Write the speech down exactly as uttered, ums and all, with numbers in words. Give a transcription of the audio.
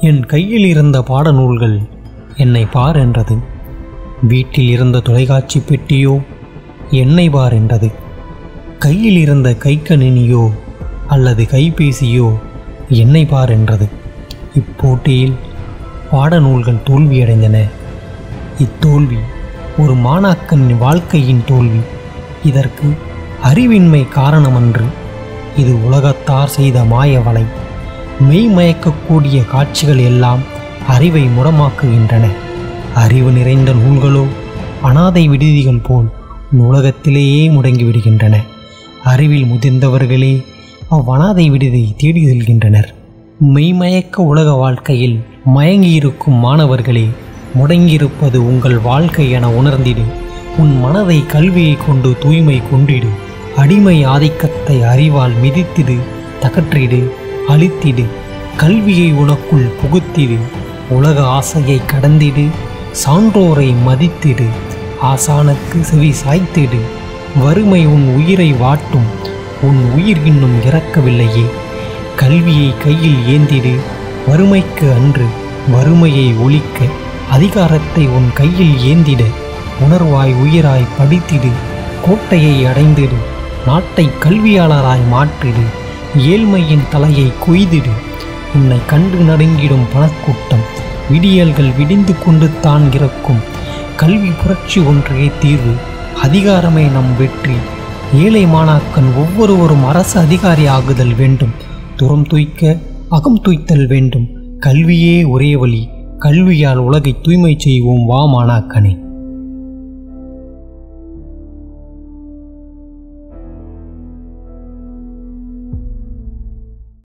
என் கையில் இருந்த பாடநூல்கள் என்னை பார் என்றது. வீட்டில் இருந்த தொலைக்காட்சி பெட்டியோ என்னை பார் என்றது. கையில் இருந்த கைக்கணினியோ அல்லது கைபேசியோ என்னை பார் என்றது. இப்போட்டியில் பாடநூல்கள் தோல்வியடைந்தன. இத்தோல்வி ஒரு மாணாக்கன் வாழ்க்கையின் தோல்வி. இதற்கு அறிவின்மை காரணமன்று. இது உலகத்தார் செய்த மாயவலை. மெய் மயக்கக்கூடிய காட்சிகள் எல்லாம் அறிவை முடமாக்குகின்றன. அறிவு நிறைந்த நூல்களோ அனாதை விடுதிகள் போல் நூலகத்திலேயே முடங்கிவிடுகின்றன. அறிவில் முதிர்ந்தவர்களே அவ்வனாதை விடுதியை தேடி செல்கின்றனர். மெய்மயக்க உலக வாழ்க்கையில் மயங்கியிருக்கும் மாணவர்களே, முடங்கியிருப்பது உங்கள் வாழ்க்கை என உணர்ந்திடு. உன் மனதை கல்வியை கொண்டு தூய்மை கொண்டிடு. அடிமை ஆதிக்கத்தை அறிவால் மிதித்திடு, தகற்றிடு, அழித்திடு. கல்வியை உனக்குள் புகுத்திடு. உலக ஆசையை கடந்திடு. சான்றோரை மதித்திடு. ஆசானுக்கு செவி சாய்த்திடு. வறுமை உன் உயிரை வாட்டும். உன் உயிர் இன்னும் இறக்கவில்லையே. கல்வியை கையில் ஏந்திடு. வறுமைக்கு அன்று, வறுமையை ஒழிக்க அதிகாரத்தை உன் கையில் ஏந்திட. உணர்வாய் உயிராய் படித்திடு. கோட்டையை அடைந்திடு. நாட்டை கல்வியாளராய் மாற்றிடு. ஏழ்மையின் தலையை கொய்திடு. உன்னை கண்டு நடுங்கிடும் பணக்கூட்டம் விடியல்கள் விடிந்து கொண்டு தான் இறக்கும். கல்வி புரட்சி ஒன்றே தீர்வு. அதிகாரமே நம் வெற்றி. ஏழை மாணாக்கன் ஒவ்வொருவரும் அரசு அதிகாரி ஆகுதல் வேண்டும். துறம் தூய்க்க அகம் தூய்த்தல் வேண்டும். கல்வியே ஒரே வழி. கல்வியால் உலகை தூய்மை செய்வோம் வா மாணாக்கனே.